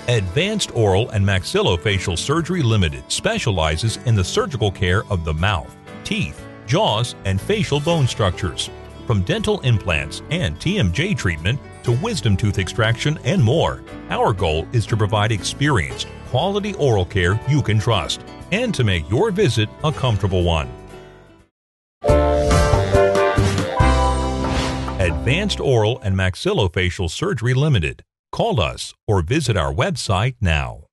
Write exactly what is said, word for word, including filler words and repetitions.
Advanced Oral and Maxillofacial Surgery Limited specializes in the surgical care of the mouth, teeth, jaws, and facial bone structures. From dental implants and T M J treatment to wisdom tooth extraction and more, our goal is to provide experienced, quality oral care you can trust and to make your visit a comfortable one. Advanced Oral and Maxillofacial Surgery Limited. Call us or visit our website now.